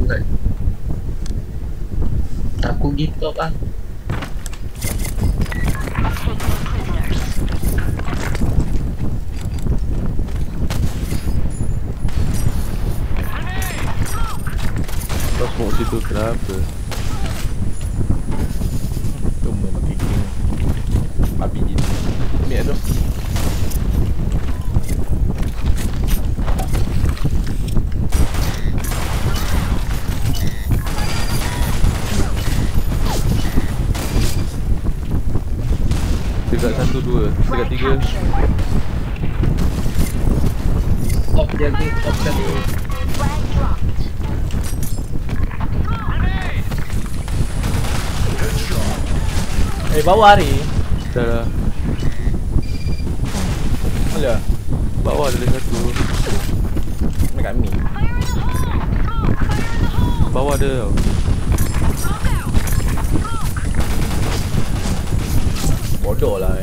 buat. Aku give up lah. Kau smoke situ kenapa? Cuma makin gini babi je. Ambil tu. Dekat 1, 2, dekat 3. Top jaga, top jaga. Bawah ni. Dah lah. Mana? Bawah ada satu. Dekat mi. Bawah ada tau. Bodoh lah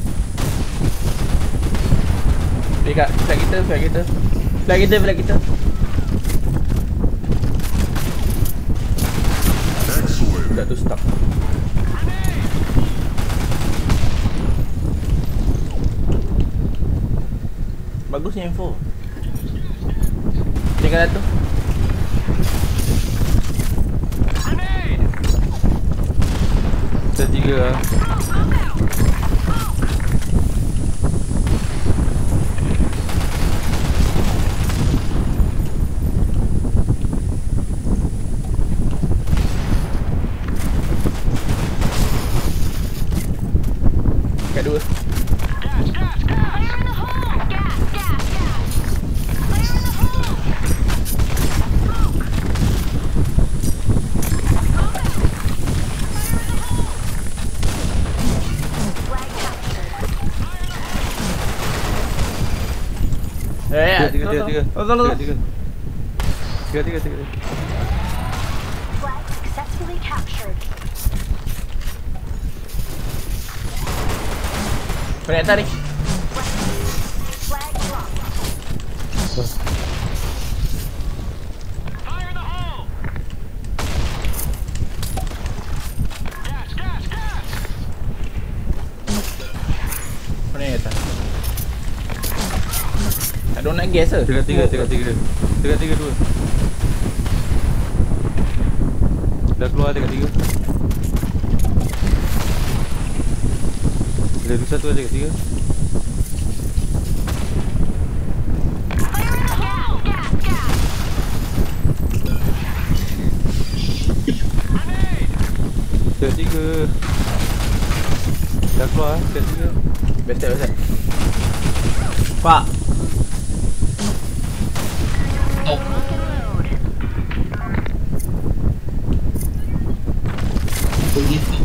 Dekat flag kita, flag kita. Flag kita, flag kita. Budak tu stuck. Bagusnya info. Tinggal tu. Kita 3 lah. Kat 2. Tiga. Tolong. Tiga. Flag successfully captured. Connect atas ni. Flag dropped. Connect atas. Tak ada nak gas ke? Tiga. Tiga 2. Dah keluar dekat 3. Ada 1 aja dekat 3. Dekat 3. Dah keluar dekat 3. Betul. Pak. Top. Aku give up.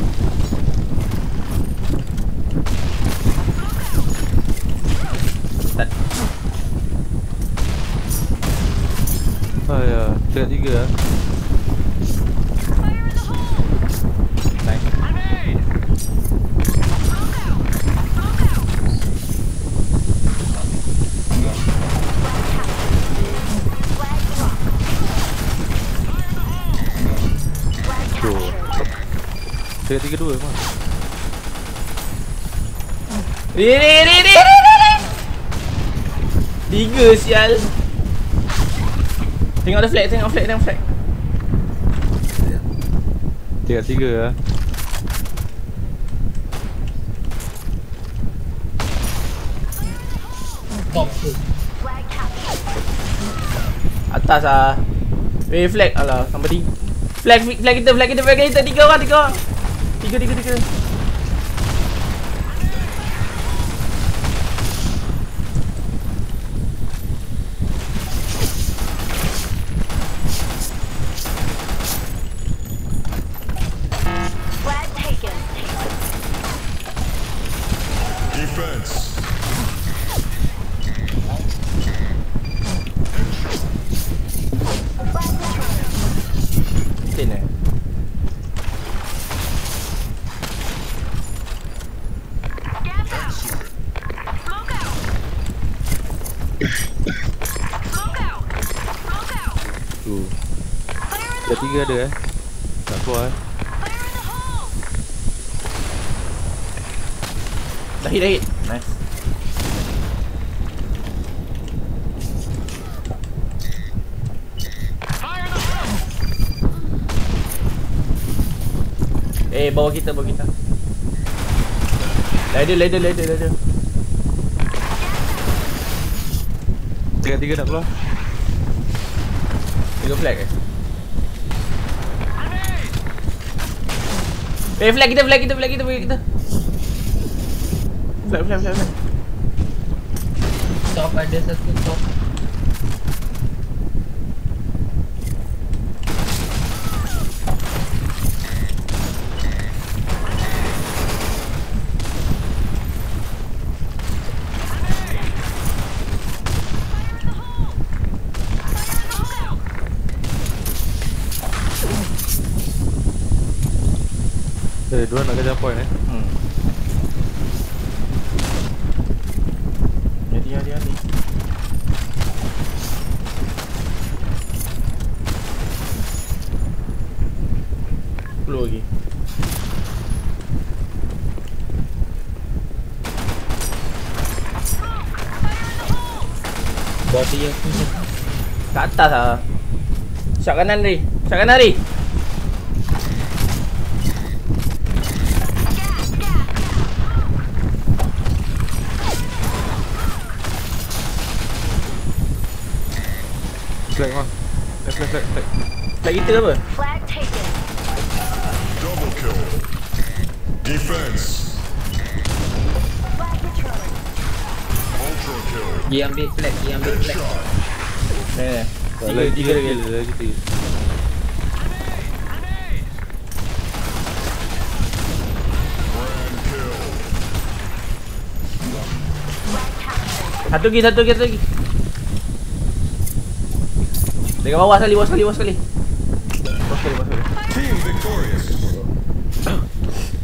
Start. Ya, dekat 3 lah. Nice. Dekat 3-2 mah. Ni. 3 sial. Tengok ada flag, tengok flag. Dekat 3 lah. Top tu. Flag captured. Atas ah. Flag alah, somebody. Flag kita 3 orang. 3. Flag taken. Defense. Sini. Tu. Dah 3 ada tak keluar Dah hit. Nice. Bawah kita. Ladder. 3 nak keluar. 3 flag flag kita. Flag. Top ada satu top. Dua nak kejar point Hati. Keluar lagi. Body aku Kat atas lah. Shot kanan Ri. Flag mah. Flag. Flag kita apa? Flag taken. Double kill. Defense. Flag returned. Ultra kill. dia ambil flag. Headshot. Tiga lagi. lagi. Grand kill. Satu lagi. Dekat bawah sekali. Team victorious.